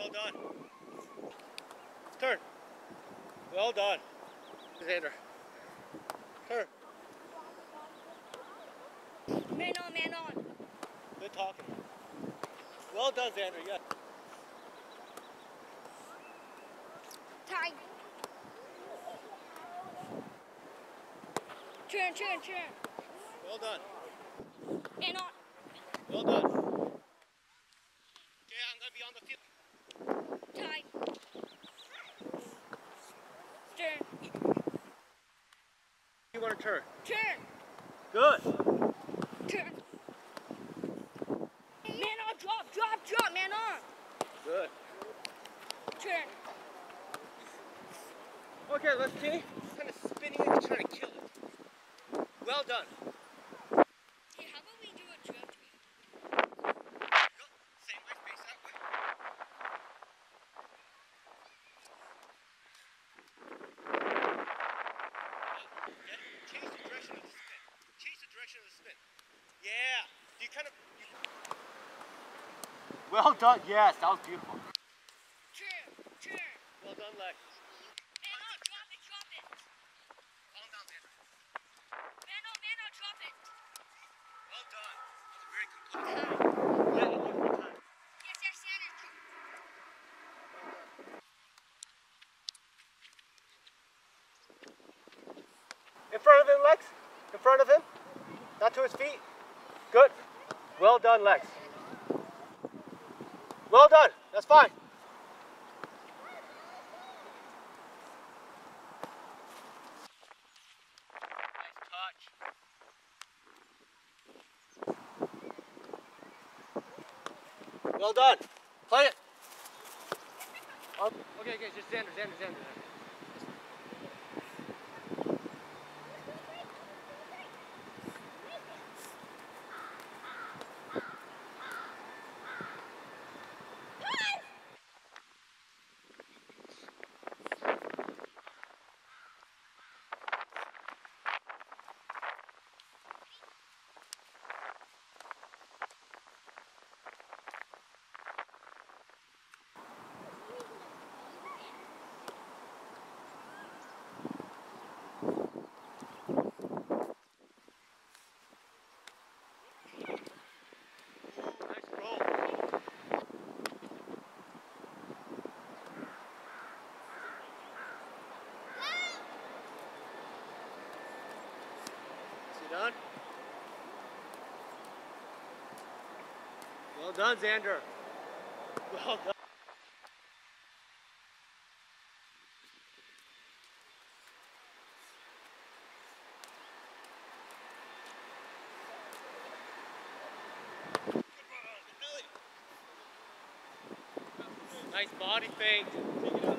Well done. Turn. Well done. Xander. Turn. Man on, man on. Good talking. Well done, Xander. Yeah. Time. Turn, turn, turn. Well done. Man on. Well done. Okay, I'm gonna be on the field. Time. Turn. You want to turn? Turn. Good. Turn. Man on, drop, drop, drop, man on. Good. Turn. Okay, let's see. Kind of spinning like you're trying to kill it. Well done. Hey, how about we do a drift? Go. Same way, face that way. Okay. Change the direction of the spin. Change the direction of the spin. Yeah. You kind of. Well done. Yes, that was beautiful. Turn, turn. Well done, Lex. Man on, drop it, drop it. Calm down, Xander. Man on, drop it. Well done. That was a very good play. Time. Yeah, it took time. Yes, yes, Sanders. In front of him, Lex. In front of him. Not to his feet. Good. Well done, Lex. Well done. That's fine. Nice touch. Well done. Play it. Okay, just Xander. Nice roll. Is he done? Well done, Xander. Well done. Nice body feint. Take it out.